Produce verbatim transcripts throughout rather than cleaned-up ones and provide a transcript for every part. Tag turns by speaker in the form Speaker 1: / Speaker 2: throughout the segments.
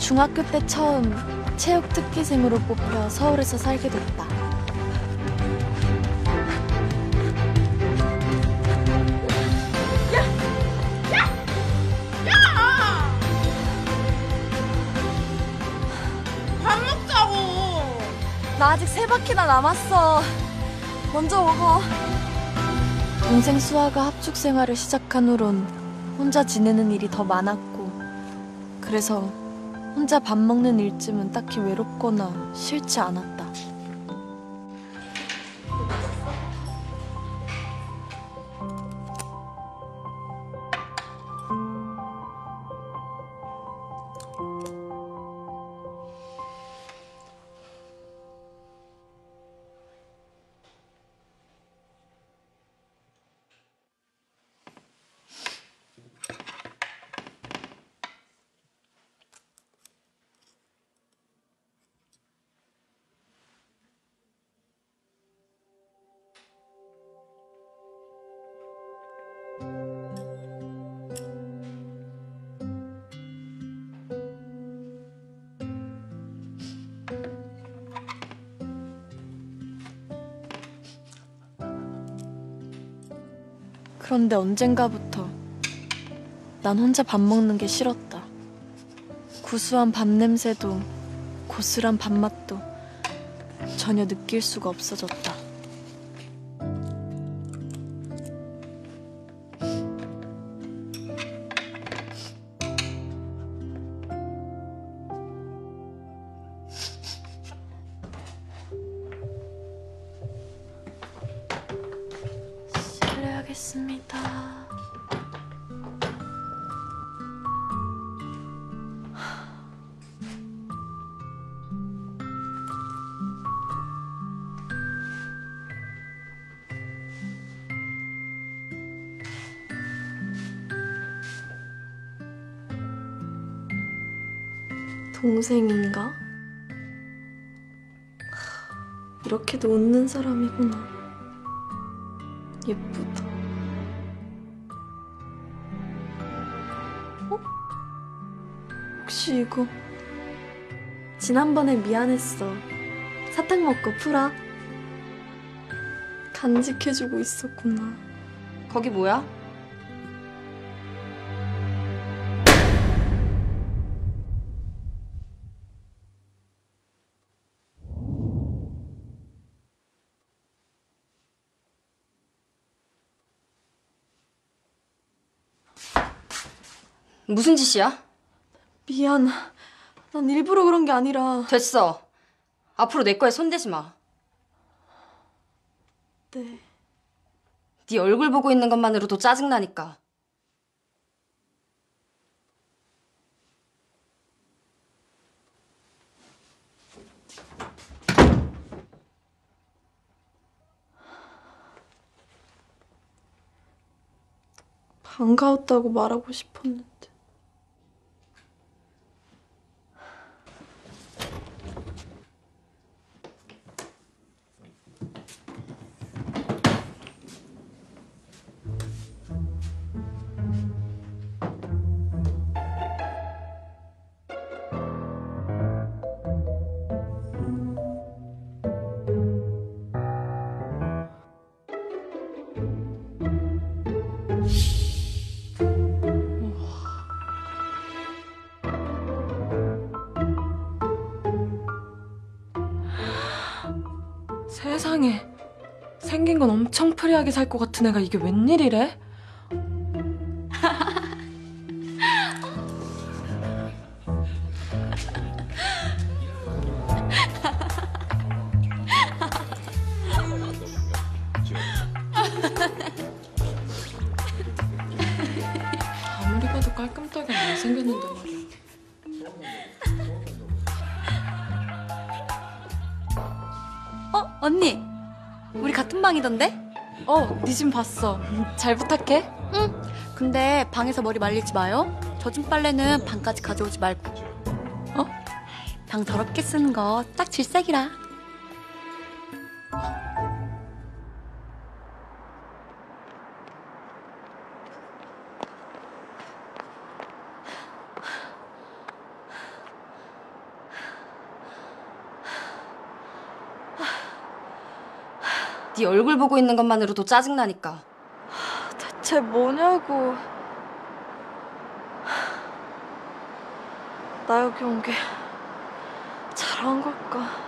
Speaker 1: 중학교 때 처음 체육 특기생으로 뽑혀 서울에서 살게 됐다.
Speaker 2: 야! 야! 야! 밥 먹자고!
Speaker 1: 나 아직 세 바퀴나 남았어. 먼저 먹어. 동생 수아가 합숙 생활을 시작한 후론 혼자 지내는 일이 더 많았고, 그래서 혼자 밥 먹는 일쯤은 딱히 외롭거나 싫지 않았다. 그런데 언젠가부터 난 혼자 밥 먹는 게 싫었다. 구수한 밥 냄새도 고슬한 밥맛도 전혀 느낄 수가 없어졌다. 실례하겠습니다. 동생인가? 이렇게도 웃는 사람이구나. 예쁘다. 어? 혹시 이거? 지난번에 미안했어. 사탕 먹고 풀어. 간직해주고 있었구나.
Speaker 3: 거기 뭐야? 무슨 짓이야?
Speaker 1: 미안. 난 일부러 그런 게 아니라.
Speaker 3: 됐어. 앞으로 내 거에 손대지 마.
Speaker 1: 네.
Speaker 3: 네 얼굴 보고 있는 것만으로도 짜증나니까.
Speaker 1: 반가웠다고 말하고 싶었는데.
Speaker 4: 세상에, 생긴 건 엄청 프리하게 살 것 같은 애가 이게 웬일이래? 아무리 봐도 깔끔하게 안 생겼는데 말이야.
Speaker 1: 어? 언니! 우리 같은 방이던데?
Speaker 4: 어, 니 집 봤어. 잘 부탁해.
Speaker 1: 응. 근데 방에서 머리 말리지 마요. 젖은 빨래는 방까지 가져오지 말고. 어? 방 더럽게 쓰는 거 딱 질색이라.
Speaker 3: 네 얼굴 보고 있는 것만으로도 짜증나니까.
Speaker 1: 대체 뭐냐고. 나 여기 온 게 잘한 걸까?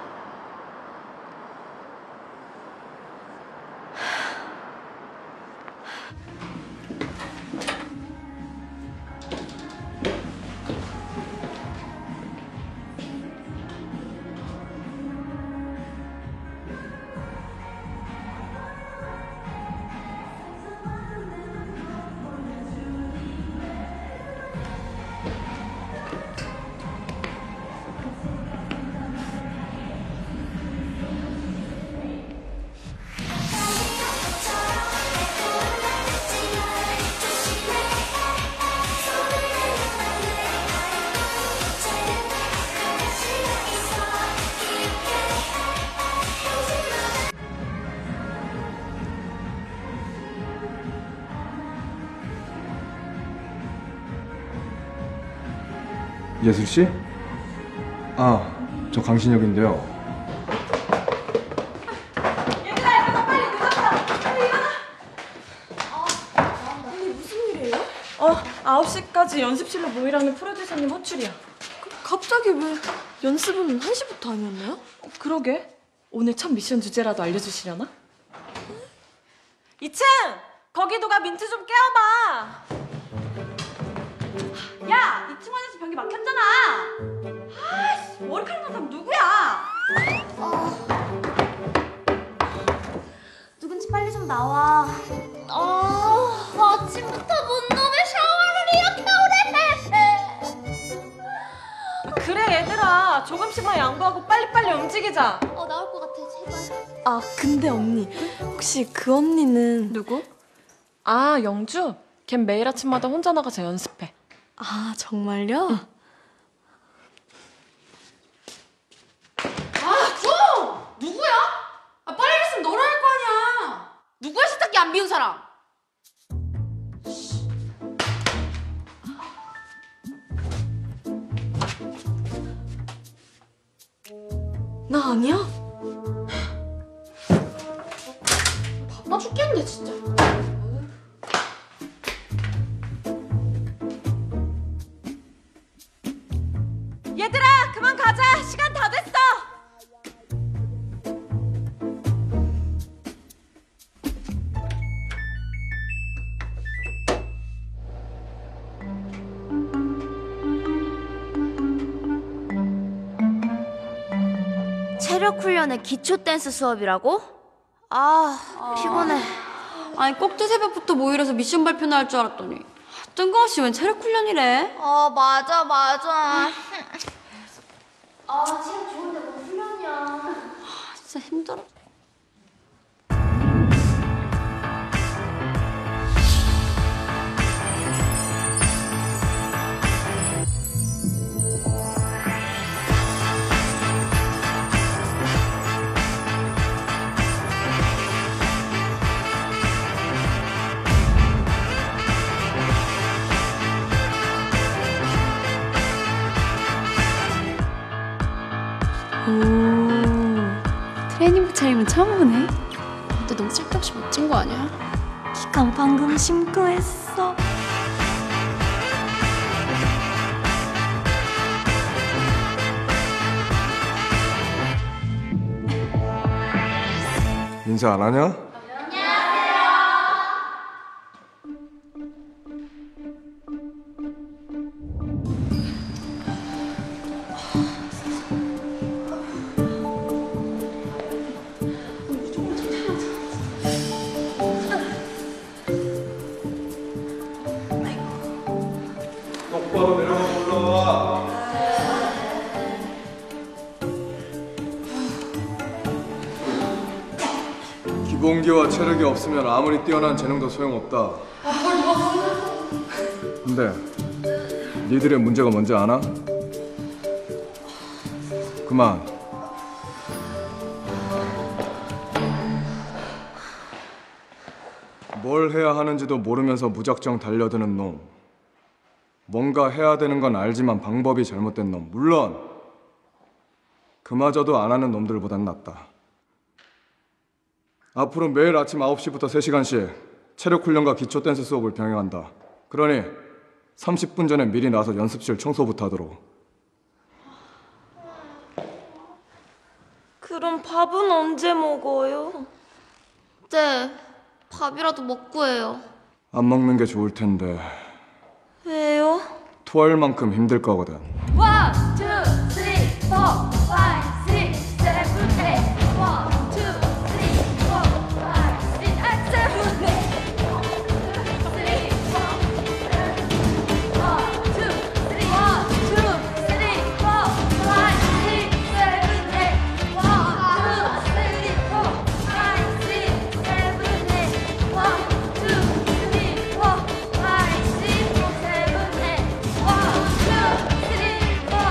Speaker 5: 예술 씨? 아, 저 강신혁인데요.
Speaker 2: 얘들아, 일어나, 빨리 늦었다. 빨리 일어나.
Speaker 4: 어, 아홉 시까지 연습실로 모이라는 프로듀서님 호출이야.
Speaker 1: 갑자기 왜 연습은 한 시부터 아니었나요?
Speaker 4: 그러게. 오늘 첫 미션 주제라도 알려주시려나? 이 층! 거기 누가 민트 좀 깨워봐. 야! 이 층 화장실 변기 막혔잖아. 아이씨, 머리카락 난 사람 누구야?
Speaker 6: 누군지 빨리 좀 나와. 아, 아침부터 못 놈의 샤워를 이렇게 오래 해.
Speaker 4: 그래 얘들아, 조금씩만 양보하고 빨리빨리 움직이자.
Speaker 6: 어, 나올 것 같아, 제발.
Speaker 1: 아, 근데 언니, 혹시 그 언니는
Speaker 4: 누구? 아, 영주? 걘 매일 아침마다 혼자 나가서 연습해.
Speaker 1: 아, 정말요? 응.
Speaker 2: 아, 좀! 누구야? 아, 빨리 했으면 너라 할 거 아니야. 누구야, 세탁기 안 비운 사람?
Speaker 1: 나 아니야?
Speaker 2: 바빠 죽겠는데, 진짜.
Speaker 4: 얘들아, 그만 가자. 시간 다 됐어.
Speaker 6: 체력 훈련의 기초 댄스 수업이라고? 아, 피곤해.
Speaker 3: 아니 꼭두 새벽부터 모이라서 미션 발표나 할 줄 알았더니 뜬금없이 웬 체력 훈련이래?
Speaker 6: 어, 맞아, 맞아. 아, 체력 좋은데 뭔 훈련이야.
Speaker 3: 진짜 힘들어.
Speaker 1: 트레이닝복 차림은 처음 보네.
Speaker 3: 근데 너무 쓸데없이 멋진 거 아니야?
Speaker 1: 기강 방금 심고 했어.
Speaker 5: 인사 안 하냐? 똑바로 내려가고 올라와. 기본기와 체력이 없으면 아무리 뛰어난 재능도 소용없다. 근데 니들의 문제가 뭔지 아나? 그만. 뭘 해야 하는지도 모르면서 무작정 달려드는 놈. 뭔가 해야 되는 건 알지만 방법이 잘못된 놈. 물론 그마저도 안 하는 놈들보단 낫다. 앞으로 매일 아침 아홉 시부터 세 시간씩 체력 훈련과 기초 댄스 수업을 병행한다. 그러니 삼십 분 전에 미리 나와서 연습실 청소부터 하도록.
Speaker 1: 그럼 밥은 언제 먹어요?
Speaker 6: 네, 밥이라도 먹고 해요.
Speaker 5: 안 먹는 게 좋을 텐데.
Speaker 1: 왜요?
Speaker 5: 토할 만큼 힘들 거거든.
Speaker 6: One, two, three, four, five, six, seven, eight. One, two, three, four, five, six, seven, eight. One, two, three, four, one, two, three, one, two, three, four, five, six, seven, eight. One, two, three, four, five, six, seven, eight. One, two, three, four, five, six, seven, eight. One, two, three, four.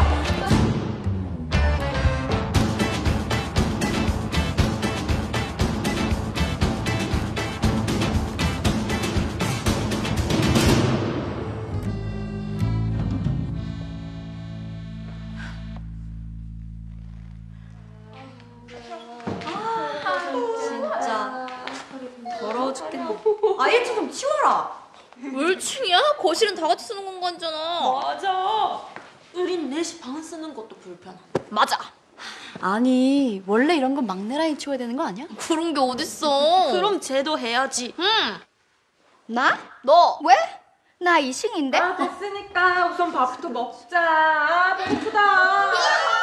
Speaker 3: 진짜 더러워 죽겠네. 아 일 층 좀 치워라.
Speaker 6: 물층이야? 거실은 다 같이 쓰는 공간이잖아.
Speaker 4: 맞아. 우린 넷이 방 쓰는 것도 불편하.
Speaker 6: 맞아.
Speaker 3: 아니 원래 이런 건 막내 라인 치워야 되는 거 아니야?
Speaker 6: 그런 게 어딨어.
Speaker 1: 그럼 쟤도 해야지.
Speaker 6: 응.
Speaker 3: 나?
Speaker 6: 너.
Speaker 3: 왜? 나 이승인데?
Speaker 4: 아, 됐으니까 우선 밥부터 먹자. 아, 배고프다.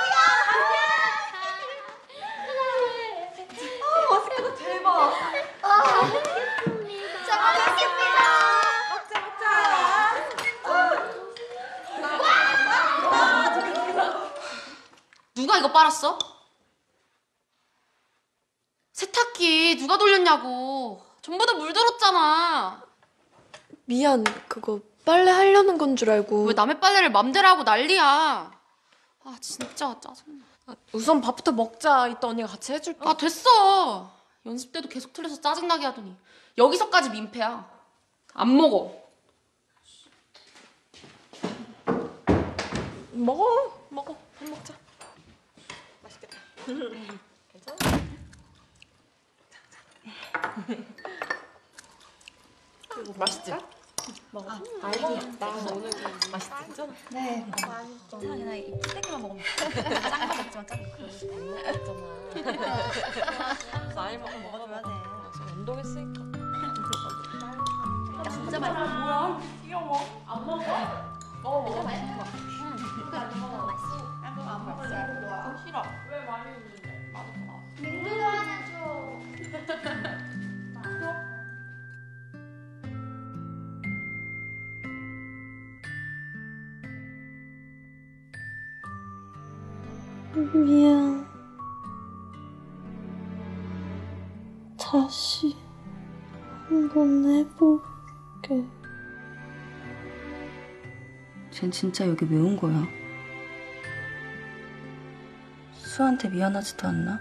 Speaker 6: 잘 먹겠습니다.
Speaker 4: 먹자, 먹자.
Speaker 2: 누가 이거 빨았어? 세탁기 누가 돌렸냐고. 전부 다 물들었잖아.
Speaker 1: 미안, 그거 빨래 하려는 건 줄 알고.
Speaker 2: 왜 남의 빨래를 맘대로 하고 난리야. 아 진짜 짜증나.
Speaker 1: 아, 우선 밥부터 먹자. 이따 언니가 같이 해줄게.
Speaker 2: 아 됐어. 연습 때도 계속 틀려서 짜증나게 하더니 여기서까지 민폐야. 안 먹어.
Speaker 1: 먹어, 먹어. 밥 먹자. 맛있겠다. 괜찮아? 맛있지? 먹어. 아, 알지? 나 오늘 맛있지? 괜찮아?
Speaker 3: 네. 괜찮아. 나 이 찌개만 먹으면 짠거 먹지만 짠 거.
Speaker 1: 많이 먹어 먹어줘야 돼. 지금 운동했으니까.
Speaker 3: 진짜 맛있어.
Speaker 1: 뭐야? 귀여워. 안 먹어? 먹어 먹어.
Speaker 3: 맛있어.
Speaker 1: 안 먹어. 싫어. 왜 많이 먹는데? 맛없어.
Speaker 6: 민두도 하나 줘.
Speaker 1: 미안. 다시 한번 해볼게.
Speaker 3: 쟨 진짜 여기 왜 온 거야? 수아한테 미안하지도 않나?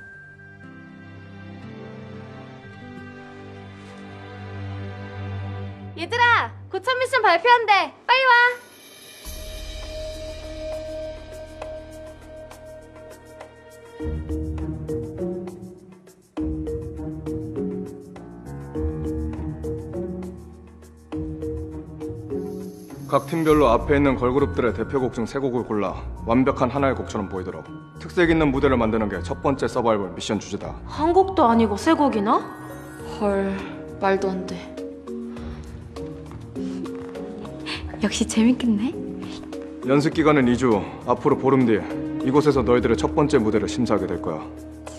Speaker 6: 얘들아, 고참 미션 발표한대. 빨리 와.
Speaker 5: 각 팀별로 앞에 있는 걸그룹들의 대표곡 중 세 곡을 골라 완벽한 하나의 곡처럼 보이도록 특색 있는 무대를 만드는 게 첫 번째 서바이벌 미션 주제다.
Speaker 1: 한 곡도 아니고 세 곡이나? 헐, 말도 안 돼.
Speaker 3: 역시 재밌겠네.
Speaker 5: 연습 기간은 이 주. 앞으로 보름 뒤 이곳에서 너희들의 첫 번째 무대를 심사하게 될 거야.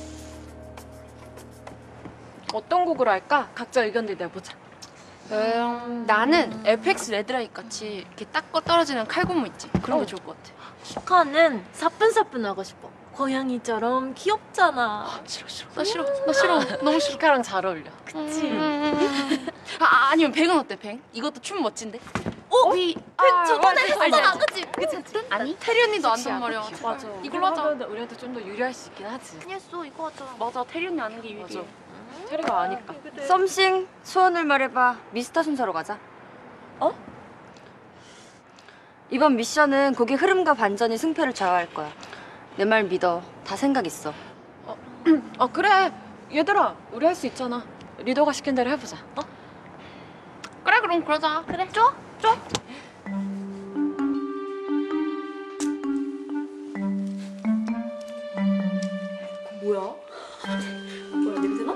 Speaker 1: 어떤 곡으로 할까? 각자 의견들 내보자.
Speaker 2: 음, 나는 에프엑스 레드라이트 같이 이렇게 딱 떨어지는 칼군무 있지? 그런 게 좋을 것 같아.
Speaker 1: 키카는 사뿐사뿐 하고 싶어. 고양이처럼 귀엽잖아.
Speaker 2: 싫어 싫어. 나 싫어. 나 싫어. 너무 싫어.
Speaker 1: 키카랑 잘 어울려. 그치?
Speaker 2: 아, 아 아니면 뱅은 어때? 뱅? 이것도 춤 멋진데?
Speaker 1: 어?
Speaker 2: 위,
Speaker 1: 아,
Speaker 6: 저번에
Speaker 1: 알지,
Speaker 6: 했었잖아,
Speaker 1: 알지.
Speaker 6: 그치?
Speaker 1: 괜찮지?
Speaker 2: 아니 테리 언니도 안단 말이야.
Speaker 1: 맞아.
Speaker 2: 이걸로 하자.
Speaker 1: 하면 우리한테 좀 더 유리할 수 있긴 하지.
Speaker 6: 그냥 써, 이거 하자.
Speaker 2: 맞아 테리 언니 아는 게
Speaker 1: 맞아.
Speaker 2: 유리해.
Speaker 1: 테리가 아니까.
Speaker 3: 썸씽 소원을 말해봐. 미스터 순서로 가자.
Speaker 1: 어?
Speaker 3: 이번 미션은 곡의 흐름과 반전이 승패를 좌우할 거야. 내 말 믿어. 다 생각 있어.
Speaker 1: 어 그래.
Speaker 4: 얘들아, 우리 할 수 있잖아. 리더가 시킨 대로 해보자. 어?
Speaker 2: 그래 그럼 그러자.
Speaker 3: 그래, 좋아, 좋아. 뭐야? 뭐야, 냄새나?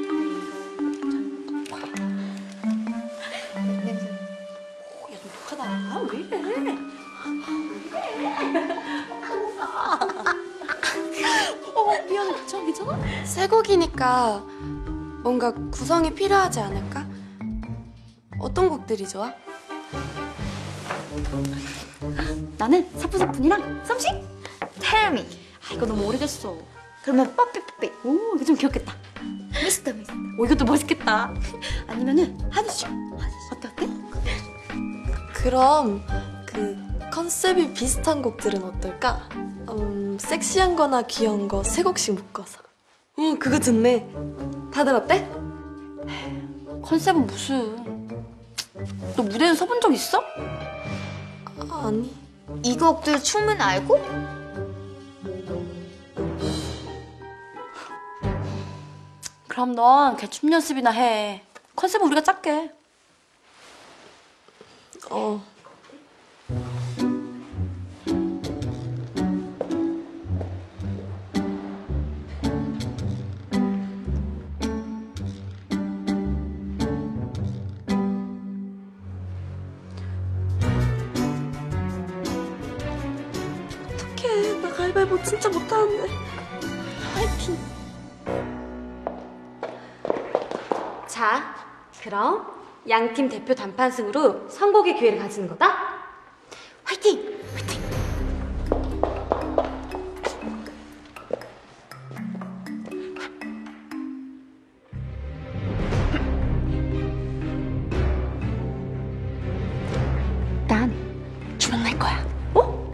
Speaker 3: 냄새. 오, 야, 너 독하다. 아, 왜 이래? 어, 미안해. 괜찮아, 괜찮아?
Speaker 7: 새 곡이니까 뭔가 구성이 필요하지 않을까? 어떤 곡들이 좋아?
Speaker 3: 나는 사뿐사뿐이랑 썸씽? Taeri. 아, 이거 너무 오래됐어. 그러면 뽀삐뽀삐. 오, 이거 좀 귀엽겠다. 미스터 미스터. 오, 이것도 멋있겠다. 아니면은 하드쇼. 어때 어때?
Speaker 7: 그럼 그 컨셉이 비슷한 곡들은 어떨까? 음, 섹시한 거나 귀여운 거 세 곡씩 묶어서. 응, 그거 좋네. 다들 어때?
Speaker 3: 컨셉은 무슨? 너 무대에서 서본 적 있어?
Speaker 7: 아, 아니.
Speaker 3: 이 곡들 춤은 알고? 그럼 넌 개춤 연습이나 해. 컨셉은 우리가 짤게.
Speaker 7: 어. 어떡해, 나 가위바위보 진짜 못하는데. 화이팅.
Speaker 3: 자, 그럼 양팀 대표 단판승으로 선곡의 기회를 가지는 거다. 화이팅! 화이팅! 난 주먹 낼 거야. 어?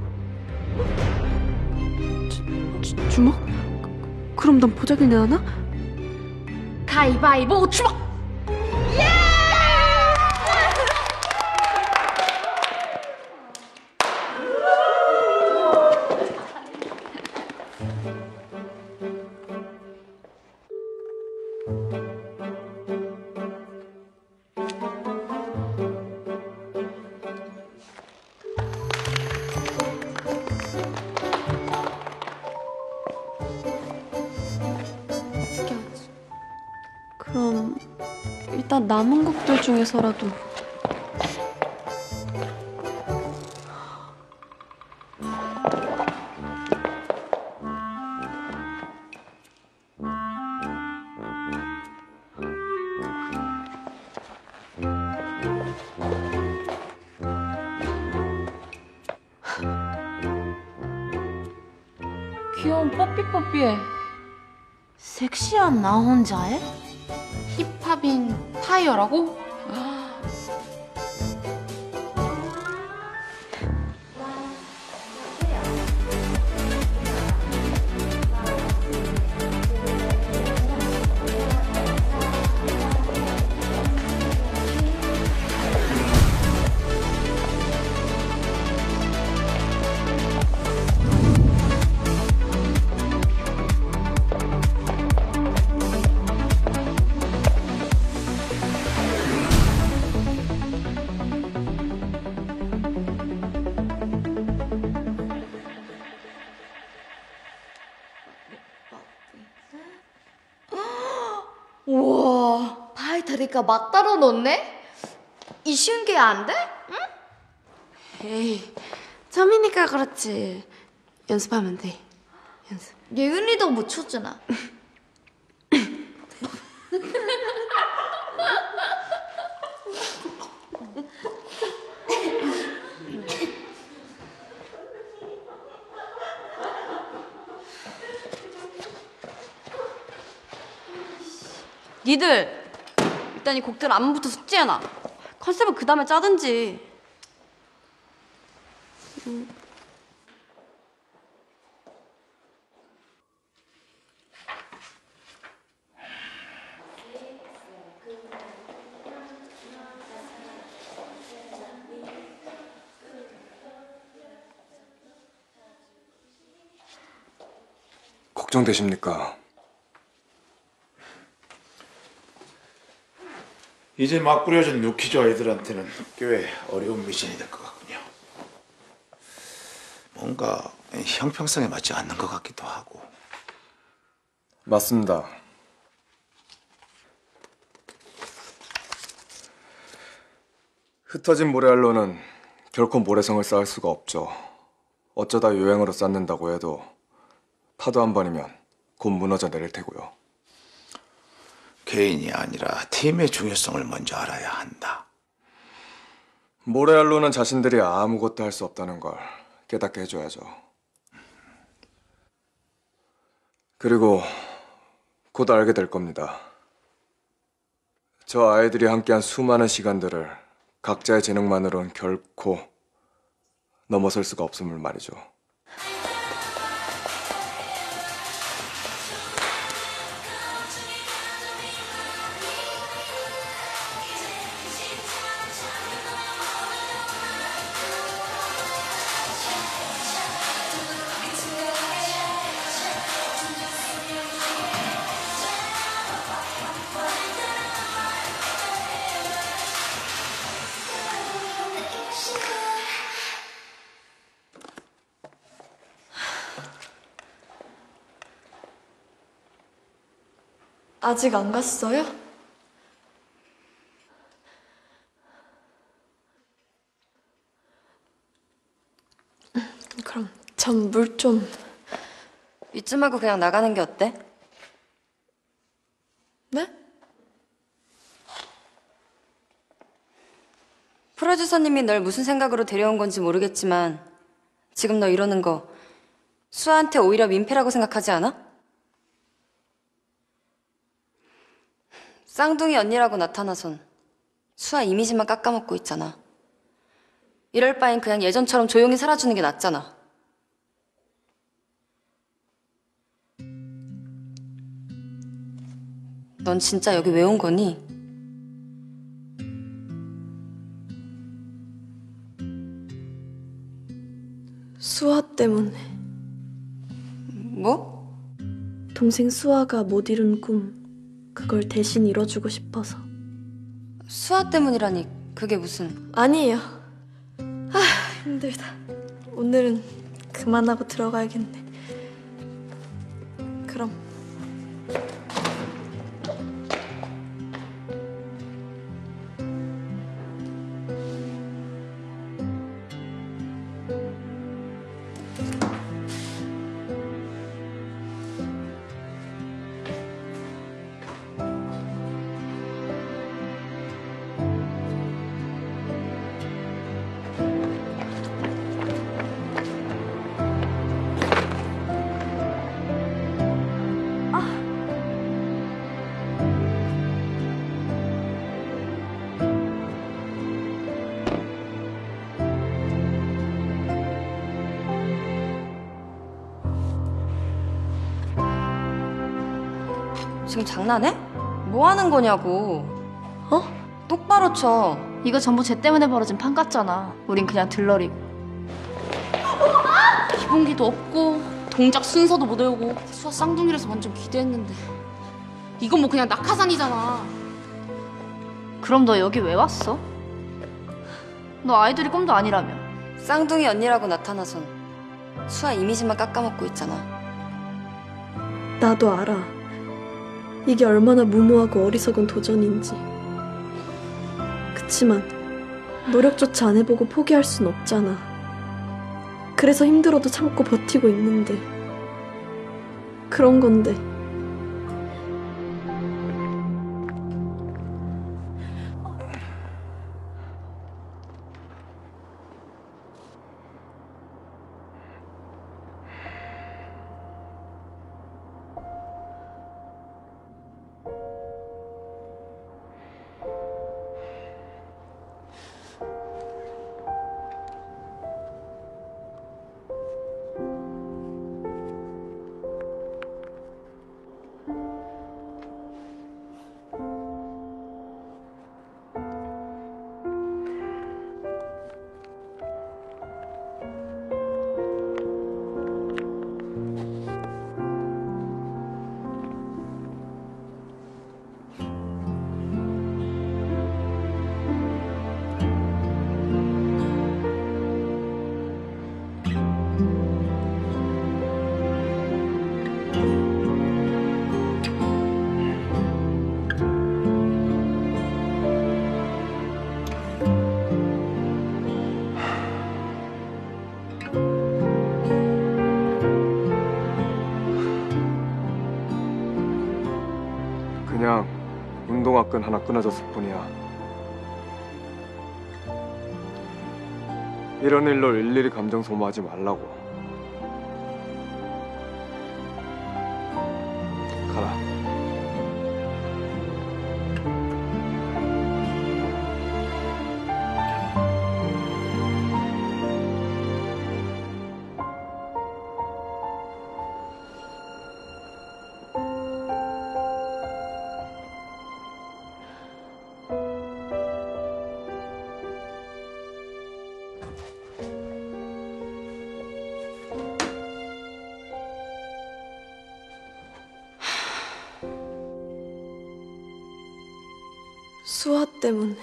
Speaker 4: 주, 주먹? 그럼 난 보자기 내나?
Speaker 3: 가위바위보 주먹!
Speaker 7: 그럼 일단 남은 곡들 중에서라도.
Speaker 4: 귀여운 뽀삐뽀삐해.
Speaker 3: 섹시한 나 혼자해?
Speaker 2: 힙합인 파이어라고?
Speaker 3: 우와, 바이타리가 막 따로 넣네? 이 쉬운 게 안 돼? 응?
Speaker 7: 에이, 처음이니까 그렇지. 연습하면 돼. 연습.
Speaker 3: 예은이도 못 췄잖아. 니들 일단 이 곡들 안무부터 숙지해놔. 컨셉은 그 다음에 짜든지. 음.
Speaker 5: 걱정되십니까?
Speaker 8: 이제 막 꾸려진 루키즈 아이들한테는 꽤 어려운 미션이 될 것 같군요. 뭔가 형평성에 맞지 않는 것 같기도 하고.
Speaker 5: 맞습니다. 흩어진 모래알로는 결코 모래성을 쌓을 수가 없죠. 어쩌다 유행으로 쌓는다고 해도 파도 한 번이면 곧 무너져 내릴 테고요.
Speaker 8: 개인이 아니라 팀의 중요성을 먼저 알아야 한다.
Speaker 5: 모래알로는 자신들이 아무것도 할 수 없다는 걸 깨닫게 해줘야죠. 그리고 곧 알게 될 겁니다. 저 아이들이 함께한 수많은 시간들을 각자의 재능만으로는 결코 넘어설 수가 없음을 말이죠.
Speaker 7: 아직 안 갔어요? 그럼 전 물 좀...
Speaker 3: 이쯤 하고 그냥 나가는 게 어때?
Speaker 7: 네?
Speaker 3: 프로듀서님이 널 무슨 생각으로 데려온 건지 모르겠지만 지금 너 이러는 거 수아한테 오히려 민폐라고 생각하지 않아? 쌍둥이 언니라고 나타나선 수아 이미지만 깎아먹고 있잖아. 이럴 바엔 그냥 예전처럼 조용히 살아주는 게 낫잖아. 넌 진짜 여기 왜 온 거니?
Speaker 7: 수아 때문에.
Speaker 3: 뭐?
Speaker 7: 동생 수아가 못 이룬 꿈, 그걸 대신 이뤄주고 싶어서.
Speaker 3: 수아 때문이라니 그게 무슨...
Speaker 7: 아니에요. 아, 힘들다. 오늘은 그만하고 들어가야겠네. 그럼.
Speaker 3: 지금 장난해? 뭐 하는 거냐고.
Speaker 7: 어?
Speaker 3: 똑바로 쳐.
Speaker 1: 이거 전부 쟤 때문에 벌어진 판 같잖아. 우린 그냥 들러리고.
Speaker 2: 기본기도 없고 동작 순서도 못 외우고 수아 쌍둥이라서 완전 기대했는데 이건 뭐 그냥 낙하산이잖아.
Speaker 1: 그럼 너 여기 왜 왔어? 너 아이돌이 꿈도 아니라며.
Speaker 3: 쌍둥이 언니라고 나타나선 수아 이미지만 깎아먹고 있잖아.
Speaker 7: 나도 알아. 이게 얼마나 무모하고 어리석은 도전인지. 그치만 노력조차 안 해보고 포기할 순 없잖아. 그래서 힘들어도 참고 버티고 있는데. 그런 건데.
Speaker 5: 그냥 운동화 끈 하나 끊어졌을 뿐이야. 이런 일로 일일이 감정 소모하지 말라고. 가라.
Speaker 7: 수아 때문에.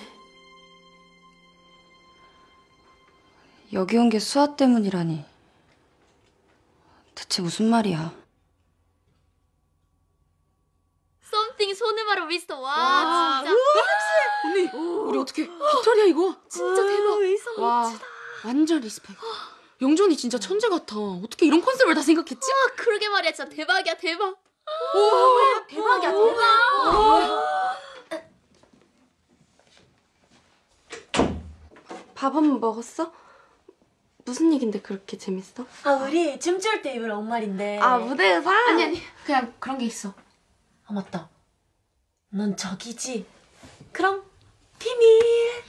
Speaker 9: 여기 온 게 수아 때문이라니. 대체 무슨 말이야?
Speaker 6: 썸띵 손을 바로 미스터. 와, 진짜.
Speaker 2: 언니, 우리 어떻게 빅토리야 이거?
Speaker 6: 진짜 대박.
Speaker 2: 와, 완전 리스펙. 영주 언니 진짜 천재 같아. 어떻게 이런 컨셉을 다 생각했지?
Speaker 6: 와, 그러게 말이야. 진짜 대박이야, 대박. 오, 대박이야, 대박.
Speaker 7: 밥은 먹었어? 무슨 얘긴데 그렇게 재밌어?
Speaker 10: 아, 우리 춤출 때 입을 옷말인데.
Speaker 7: 아, 무대 의상?
Speaker 2: 아니 아니, 그냥 그런 게 있어.
Speaker 10: 아, 맞다. 넌 저기지? 그럼 비밀.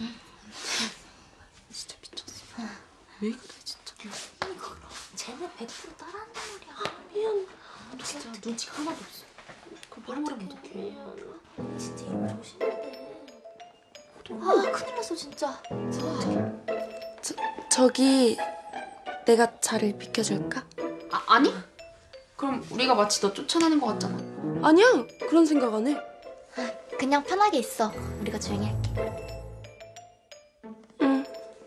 Speaker 2: 진짜 미쳤어. 왜 그래 진짜.
Speaker 6: 쟤는 백 퍼센트 따라한단 말이야.
Speaker 10: 미안.
Speaker 2: 진짜 눈치가 하나도 없어. 그럼 바로 말하면 어떡해.
Speaker 6: 진짜 입을 보시는데. 아, 큰일 났어, 진짜.
Speaker 7: 저, 저기 내가 자리를 비켜줄까?
Speaker 2: 아, 아니? 그럼 우리가 마치 너 쫓아내는 것 같잖아.
Speaker 7: 아니야, 그런 생각 안 해.
Speaker 6: 그냥 편하게 있어. 우리가 조용히 할게.
Speaker 7: 응.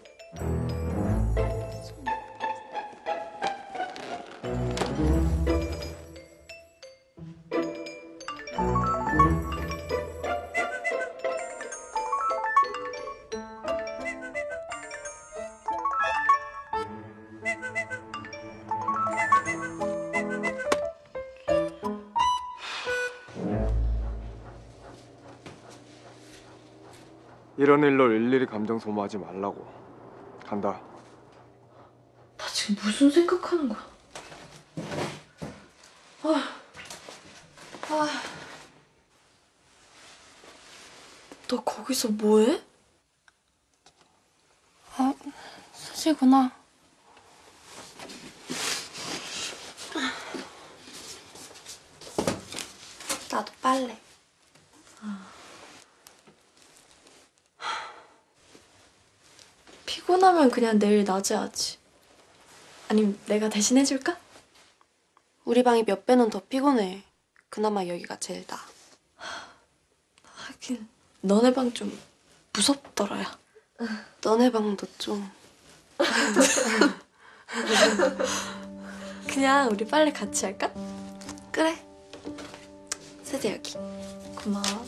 Speaker 5: 이런 일로 일일이 감정 소모하지 말라고. 간다.
Speaker 4: 나 지금 무슨 생각하는 거야? 아, 아.
Speaker 7: 너 거기서 뭐해?
Speaker 9: 아, 수지구나.
Speaker 7: 나도 빨래. 피곤하면 그냥 내일 낮에 하지. 아니면 내가 대신 해줄까?
Speaker 11: 우리 방이 몇 배는 더 피곤해. 그나마 여기가 제일 나아.
Speaker 7: 하긴 너네 방 좀 무섭더라, 야.
Speaker 11: 너네 방도 좀.
Speaker 7: 그냥 우리 빨래 같이 할까?
Speaker 11: 그래. 세제 여기.
Speaker 7: 고마워.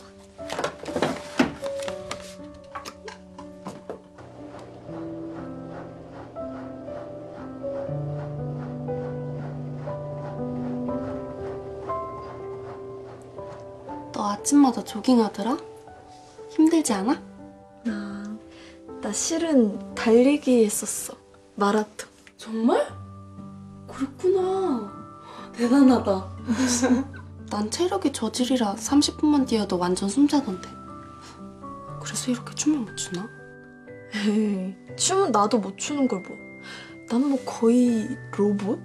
Speaker 11: 너 아침마다 조깅하더라? 힘들지 않아?
Speaker 7: 나, 나 실은 달리기 했었어. 마라톤.
Speaker 11: 정말? 그랬구나. 대단하다. 난 체력이 저질이라 삼십 분만 뛰어도 완전 숨차던데. 그래서 이렇게 춤을 못 추나?
Speaker 7: 에이, 춤은 나도 못 추는 걸 뭐. 난 뭐 거의 로봇?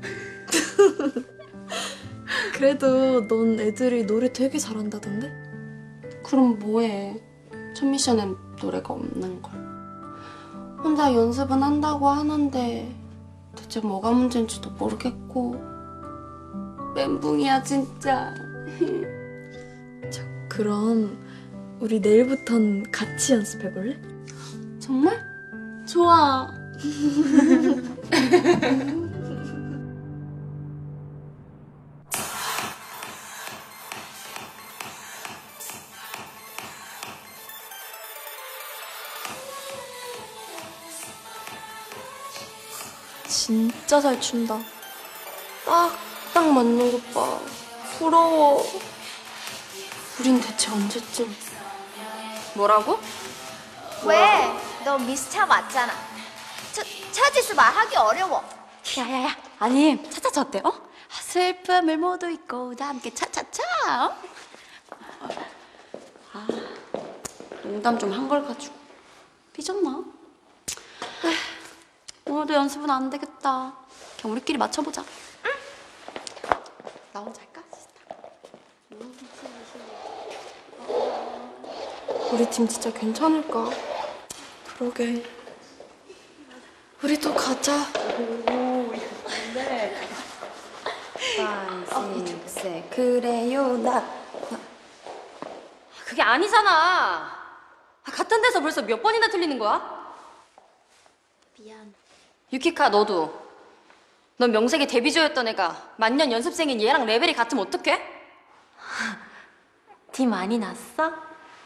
Speaker 7: 그래도 넌 애들이 노래 되게 잘한다던데?
Speaker 11: 그럼 뭐해. 첫 미션엔 노래가 없는 걸. 혼자 연습은 한다고 하는데 대체 뭐가 문제인지도 모르겠고. 멘붕이야 진짜.
Speaker 7: 저, 그럼 우리 내일부턴 같이 연습해볼래?
Speaker 11: 정말? 좋아.
Speaker 7: 진짜 잘 춘다. 딱딱 맞는 것 봐. 부러워. 우린 대체 언제쯤?
Speaker 3: 뭐라고?
Speaker 12: 왜? 너 미스차 맞잖아. 차, 차지수 말하기 어려워.
Speaker 3: 야야야, 아니 차차차 어때? 어? 슬픔을 모두 잊고 다 함께 차차차. 어? 아, 농담 좀 한 걸 가지고 삐졌나? 에휴, 오늘도 연습은 안 되겠다. 그냥 우리끼리 맞춰보자. 응? 나 혼자 할까?
Speaker 7: 우리 팀 진짜 괜찮을까? 그러게. 우리도 가자.
Speaker 3: 세 그래요 나. 그게 아니잖아. 같은 데서 벌써 몇 번이나 틀리는 거야?
Speaker 12: 미안.
Speaker 3: 유키카 너도. 넌 명색이 데뷔조였던 애가 만년 연습생인 얘랑 레벨이 같으면 어떡해?
Speaker 10: 티 많이 났어?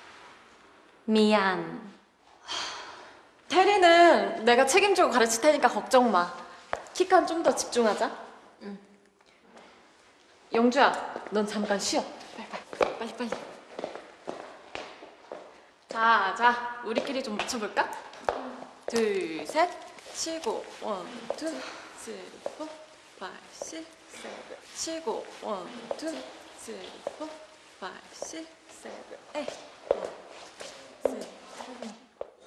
Speaker 10: 미안.
Speaker 4: 테리는 내가 책임지고 가르칠 테니까 걱정 마. 키칸 좀 더 집중하자. 응. 영주야, 넌 잠깐 쉬어. 빨리 빨리 빨리 빨리. 자, 자, 우리끼리 좀 맞춰볼까? 둘, 셋, 치고, 원, 투, 쓰리, 포, 파이, 식, 세븐, 치고, 원, 투, 쓰리, 포, 파이, 식, 세븐, 에잇, 원, 쓰리, 포.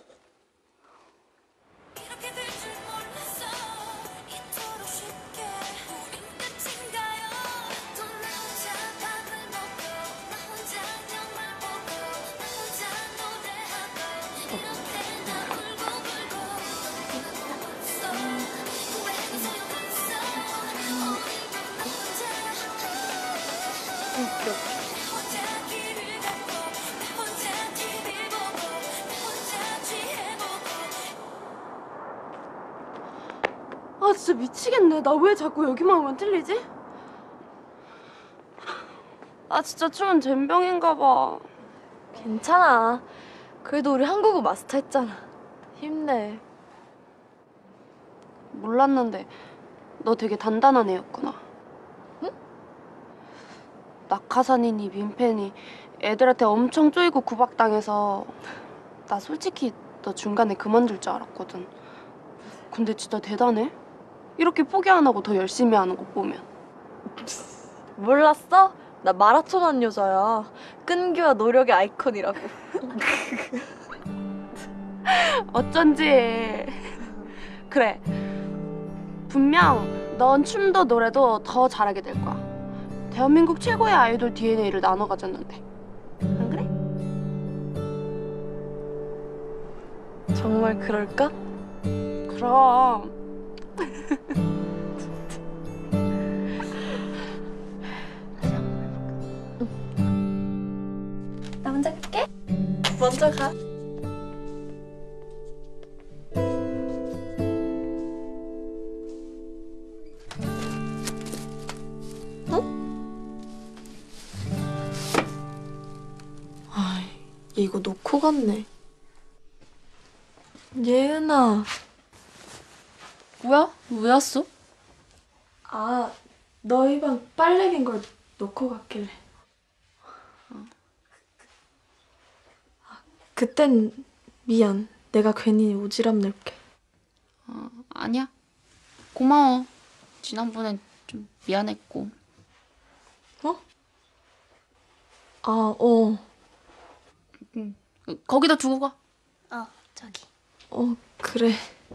Speaker 7: 아 진짜 미치겠네. 나 왜 자꾸 여기만 오면 틀리지? 아 진짜 춤은 젬병인가 봐. 괜찮아. 그래도 우리 한국어 마스터 했잖아. 힘내. 몰랐는데 너 되게 단단한 애였구나. 응? 낙하산이니 민폐니 애들한테 엄청 쪼이고 구박당해서 나 솔직히 너 중간에 그만둘 줄 알았거든. 근데 진짜 대단해. 이렇게 포기 안 하고 더 열심히 하는 거 보면. 몰랐어? 나 마라톤 한 여자야. 끈기와 노력의 아이콘이라고. 어쩐지. 그래. 분명 넌 춤도 노래도 더 잘하게 될 거야. 대한민국 최고의 아이돌 디엔에이를 나눠 가졌는데. 안 그래? 정말 그럴까? 그럼.
Speaker 3: 나 먼저 갈게.
Speaker 7: 먼저 가. 아, 이거 놓고 갔네. 예은아.
Speaker 2: 뭐야? 왜 왔어?
Speaker 7: 아, 너희 방 빨래 갠 걸 놓고 갔길래. 아, 그땐 미안. 내가 괜히 오지랖 넓게.
Speaker 2: 어, 아니야. 고마워. 지난번엔 좀 미안했고.
Speaker 7: 어? 아, 어.
Speaker 2: 응. 거기다 두고 가.
Speaker 12: 어, 저기.
Speaker 7: 어, 그래.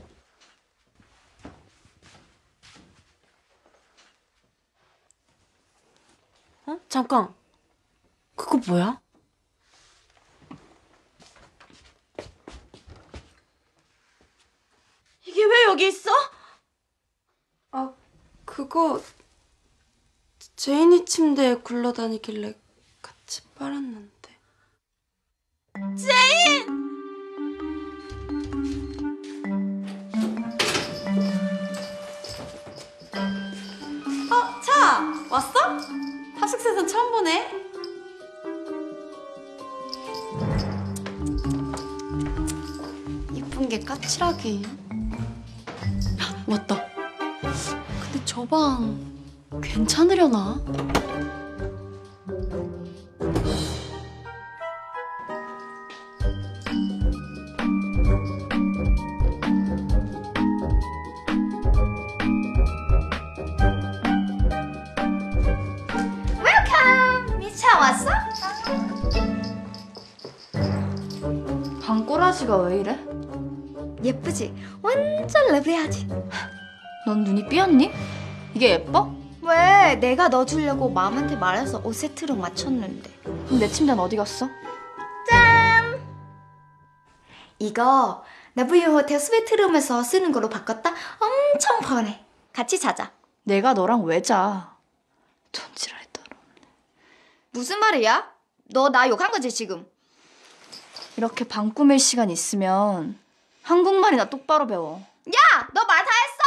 Speaker 10: 어? 잠깐. 그거 뭐야?
Speaker 7: 이게 왜 여기 있어? 아, 그거 제인이 침대에 굴러다니길래 같이 빨았는데. 제인!
Speaker 3: 어, 차! 왔어? 합숙세선 처음 보네. 이쁜 게 까칠하게. 맞다.
Speaker 1: 저 방 괜찮으려나?
Speaker 12: 웰컴! 미차 왔어?
Speaker 1: 방 꼬라지가 왜 이래?
Speaker 12: 예쁘지? 완전 러블리하지?
Speaker 1: 넌 눈이 삐었니? 이게 예뻐?
Speaker 12: 왜? 내가 너 주려고 마음한테 말해서 옷 세트로 맞췄는데.
Speaker 1: 그럼 내 침대는 어디 갔어?
Speaker 12: 짠! 이거 나부유 호텔 스위트룸에서 쓰는 걸로 바꿨다? 엄청 편해. 같이 자자.
Speaker 1: 내가 너랑 왜 자? ton지랄이 따로.
Speaker 12: 무슨 말이야? 너 나 욕한 거지 지금?
Speaker 1: 이렇게 방 꾸밀 시간 있으면 한국말이나 똑바로 배워.
Speaker 12: 야! 너 말 다 했어?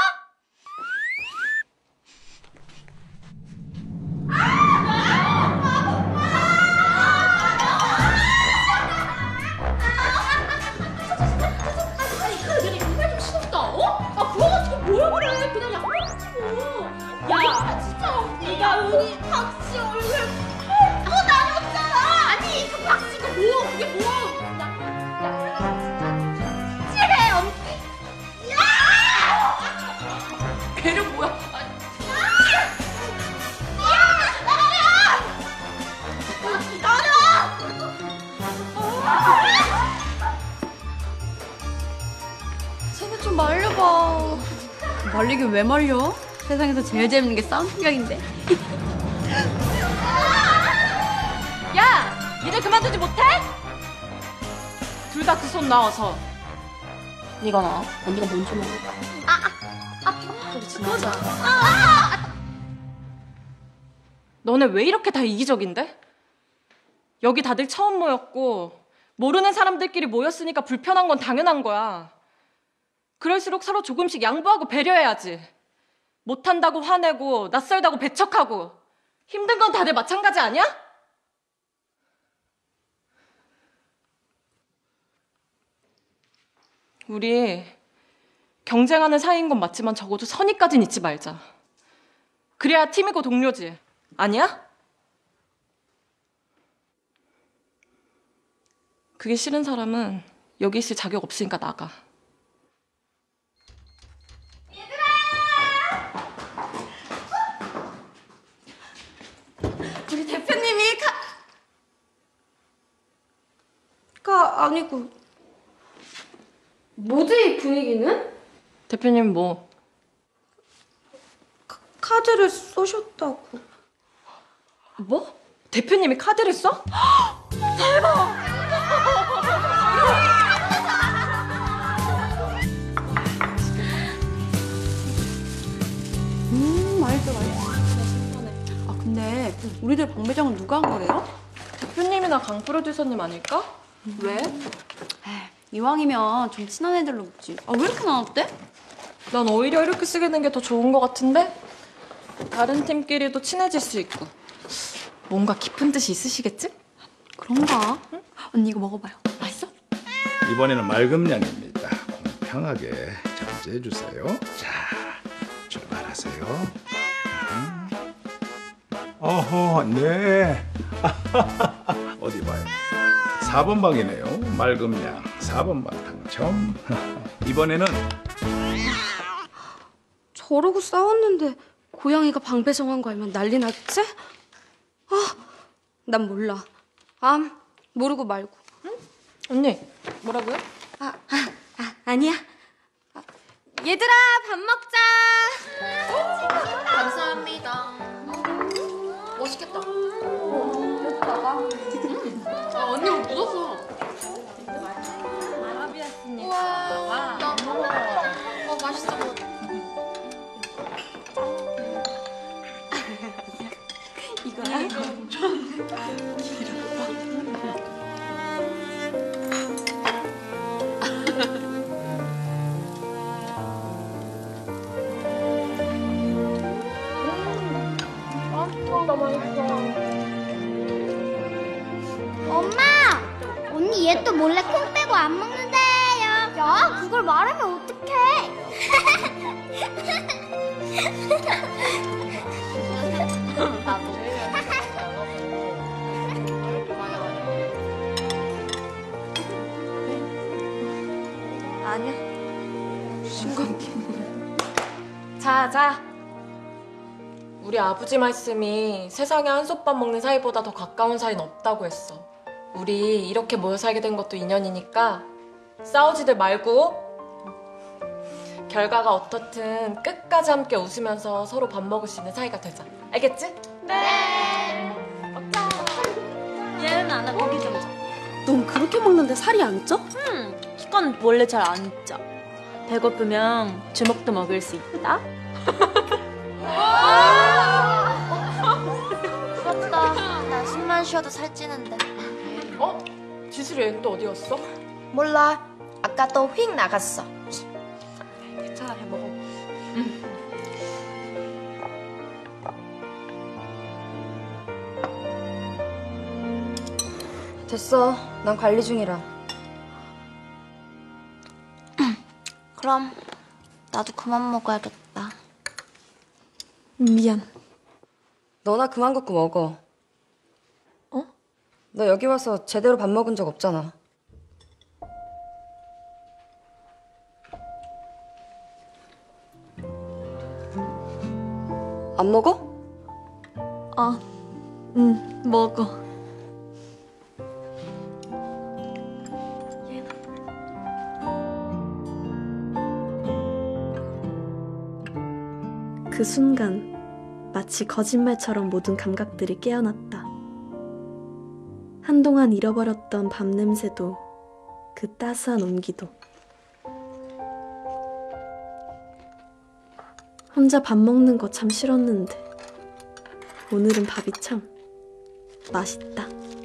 Speaker 2: 야, 진짜 네가 은희 박씨 얼굴 그거 나눴잖아. 아니 그 박씨가 뭐 그게 뭐야?
Speaker 12: 찌레 엄.
Speaker 2: 야! 걔는 뭐야? 아니,
Speaker 1: 쟤네 좀 말려봐. 말리긴 왜 말려? 세상에서 제일 재밌는 게 싸움 구경인데.
Speaker 2: 야, 니들 그만두지 못해? 둘 다 그 손 나와서.
Speaker 7: 네가 나. 언니가 먼저 먹어.
Speaker 1: 맞아.
Speaker 4: 너네 왜 이렇게 다 이기적인데? 여기 다들 처음 모였고 모르는 사람들끼리 모였으니까 불편한 건 당연한 거야. 그럴수록 서로 조금씩 양보하고 배려해야지. 못한다고 화내고 낯설다고 배척하고 힘든 건 다들 마찬가지 아니야? 우리 경쟁하는 사이인 건 맞지만 적어도 선의까진 잊지 말자. 그래야 팀이고 동료지. 아니야? 그게 싫은 사람은 여기 있을 자격 없으니까 나가.
Speaker 1: 우리 대표님이 가...
Speaker 7: 가 아니고 뭐지 이 분위기는?
Speaker 4: 대표님 뭐?
Speaker 7: 카, 카드를 쏘셨다고.
Speaker 4: 뭐? 대표님이 카드를 써?
Speaker 7: 음 맛있어 맛있어. 아 근데 우리들 방 배정은 누가 한 거래요?
Speaker 4: 대표님이나 강 프로듀서님 아닐까? 왜?
Speaker 7: 에이, 이왕이면 좀 친한 애들로 묵지. 아 왜 이렇게 나눴대?
Speaker 4: 난 오히려 이렇게 쓰게 된 게 더 좋은 것 같은데? 다른 팀끼리도 친해질 수 있고 뭔가 깊은 뜻이 있으시겠지?
Speaker 7: 그런가? 응? 언니 이거 먹어봐요. 맛있어?
Speaker 8: 이번에는 맑은 양입니다. 공평하게 정지해 주세요. 자, 출발하세요. 음. 어허, 네. 어디 봐요. 사 번 방이네요. 맑은 양 사 번 방 당첨. 이번에는
Speaker 7: 저러고 싸웠는데 고양이가 방 배정한 거 알면 난리 났지? 아, 난 몰라. 암 모르고 말고.
Speaker 4: 응? 언니 뭐라고요?
Speaker 7: 아, 아, 아 아니야. 아, 얘들아 밥 먹자.
Speaker 2: 감사합니다. 멋있겠다. 아, 언니 뭐 묻었어. 우와, 나 먹어. 어, 맛있어.
Speaker 7: 이거야?
Speaker 12: 엄마! 언니 얘 또 몰래 콩 빼고 안 먹는데요. 야, 그걸 말하면 어떡해?
Speaker 4: 우리 아버지 말씀이 세상에 한솥밥 먹는 사이보다 더 가까운 사이는 없다고 했어. 우리 이렇게 모여 살게 된 것도 인연이니까 싸우지들 말고 결과가 어떻든 끝까지 함께 웃으면서 서로 밥 먹을 수 있는 사이가 되자. 알겠지?
Speaker 2: 네.
Speaker 3: 예은아, 나 고기 좀 줘.
Speaker 11: 넌 그렇게 먹는데 살이 안 쪄?
Speaker 2: 음, 이건 원래 잘 안 쪄. 배고프면 주먹도 먹을 수 있다.
Speaker 12: 부럽다. 나 숨만 쉬어도 살찌는데.
Speaker 4: 어? 지슬이 애는 또 어디 갔어?
Speaker 1: 몰라. 아까 또 휙 나갔어.
Speaker 4: 괜찮아, 해 먹어.
Speaker 9: 됐어. 난 관리 중이라.
Speaker 12: 그럼 나도 그만 먹어야겠다.
Speaker 1: 미안.
Speaker 9: 너나 그만 걷고 먹어.
Speaker 1: 어?
Speaker 9: 너 여기 와서 제대로 밥 먹은 적 없잖아. 안 먹어?
Speaker 1: 아, 응, 먹어.
Speaker 13: 그 순간 마치 거짓말처럼 모든 감각들이 깨어났다. 한동안 잃어버렸던 밥 냄새도 그 따스한 온기도. 혼자 밥 먹는 거 참 싫었는데 오늘은 밥이 참 맛있다.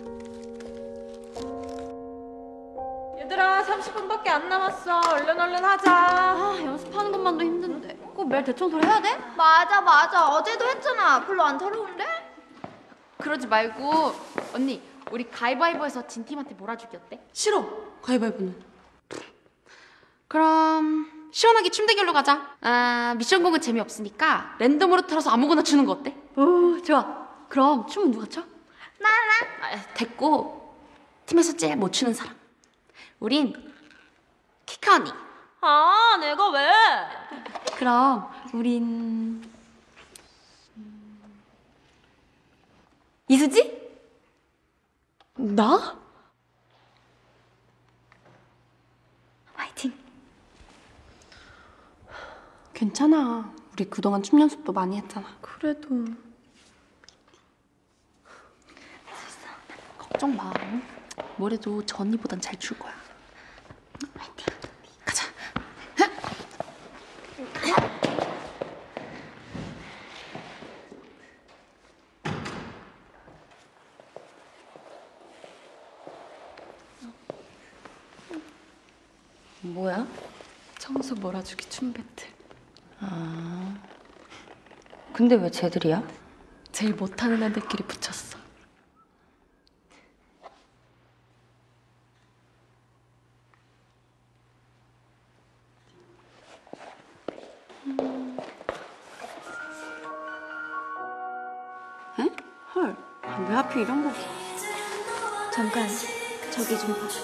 Speaker 4: 얘들아, 삼십 분밖에 안 남았어. 얼른 얼른 하자.
Speaker 3: 아, 연습하는 것만도 힘든데 꼭 매일 대청소를 해야 돼?
Speaker 2: 맞아, 맞아. 어제도 했잖아. 별로 안 더러운데?
Speaker 3: 그러지 말고 언니, 우리 가위바위보해서 진 팀한테 몰아주기 어때?
Speaker 11: 싫어. 가위바위보는.
Speaker 3: 그럼 시원하게 춤 대결로 가자. 아, 미션곡은 재미없으니까 랜덤으로 틀어서 아무거나 추는 거 어때? 오, 좋아. 그럼 춤은 누가 춰?
Speaker 2: 나, 나.
Speaker 3: 아, 됐고 팀에서 제일 못 추는 사람. 우린 키카 언니.
Speaker 2: 아, 내가 왜?
Speaker 3: 그럼 우린 이수지?
Speaker 13: 나?
Speaker 3: 화이팅. 괜찮아. 우리 그동안 춤 연습도 많이 했잖아.
Speaker 13: 그래도
Speaker 3: 걱정 마. 뭐래도 저 언니보단 잘 출 거야. 화이팅. 가자.
Speaker 9: 뭐야?
Speaker 7: 청소 몰아주기 춤 배틀.
Speaker 9: 아. 근데 왜 쟤들이야?
Speaker 7: 제일 못하는 애들끼리 붙였어.
Speaker 3: 에? 헐. 왜 하필 이런 곡이?
Speaker 13: 잠깐 저기 좀 봐.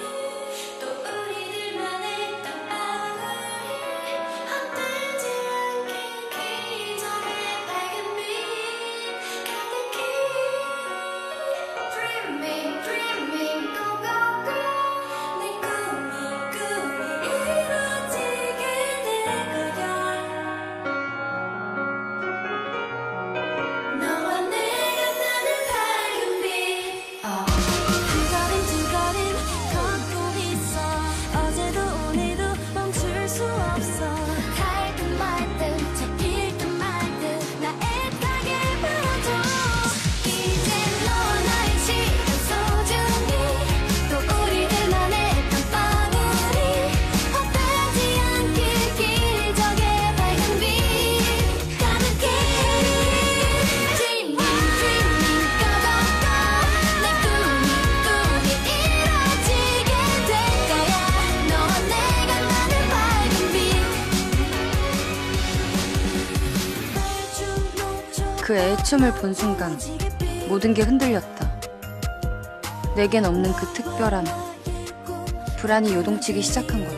Speaker 9: 그 애춤을 본 순간 모든 게 흔들렸다. 내겐 없는 그 특별함, 불안이 요동치기 시작한 거야.